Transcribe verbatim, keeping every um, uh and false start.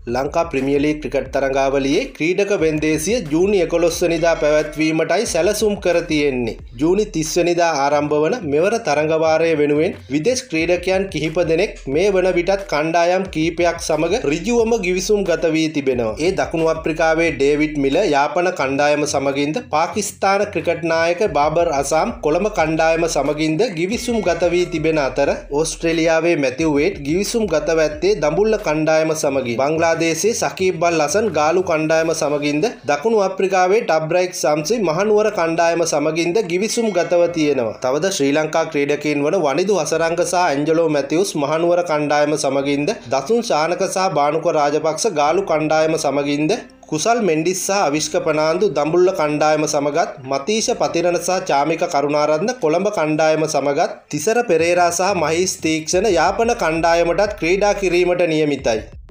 Lanka premier league cricket තරඟාවලියේ ක්‍රීඩක වෙන්දේසිය ජූනි එකොළොස් වෙනිදා පැවැත්වීමටයි සැලසුම් කර තියෙන්නේ. ජූනි තිස් වෙනිදා ආරම්භ වන මෙවර තරඟවාරය වෙනුවෙන් විදේශ ක්‍රීඩකයන් කිහිප දෙනෙක් මේ වන විටත් කණ්ඩායම් කිහිපයක් සමග ඍජුවම ගිවිසුම් ගත වී තිබෙනවා. ඒ දකුණු අප්‍රිකාවේ ඩේවිඩ් මිල යාපන කණ්ඩායම සමගින්ද පාකිස්තාන ක්‍රිකට් නායක බාබර් අසම් කොළඹ කණ්ඩායම සමගින්ද ගිවිසුම් ගත වී තිබෙන අතර ඕස්ට්‍රේලියාවේ මැතිව් වේට් ගිවිසුම් ගත ඇත්තේ දඹුල්ල කණ්ඩායම සමගින්. බංග්ලාදේශයේ සකීබ් අල් හසන් ගාලු කණ්ඩායම සමගින්ද දකුණු අප්‍රිකාවේ ටබ්රයික් සම්සි මහනුවර කණ්ඩායම සමගින්ද ගිවිසුම් ගතව තියෙනවා. තවද ශ්‍රී ලංකා ක්‍රීඩකයින් වන වනිදු හසරංග සහ ඇන්ජලෝ මැතිව්ස් මහනුවර කණ්ඩායම සමගින්ද දසුන් ශානක සහ බානුක රාජපක්ෂ ගාලු කණ්ඩායම සමගින්ද කුසල් මෙන්ඩිස් සහ අවිෂ්ක ප්‍රනාන්දු දඹුල්ල කණ්ඩායම සමගත් මතීෂ පතිරණ සහ චාමික කරුණාරත්න කොළඹ කණ්ඩායම සමගත් තිසර පෙරේරා සහ මහීස් තීක්ෂණ යාපන කණ්ඩායමටත් ක්‍රීඩා කිරීමට නියමිතයි.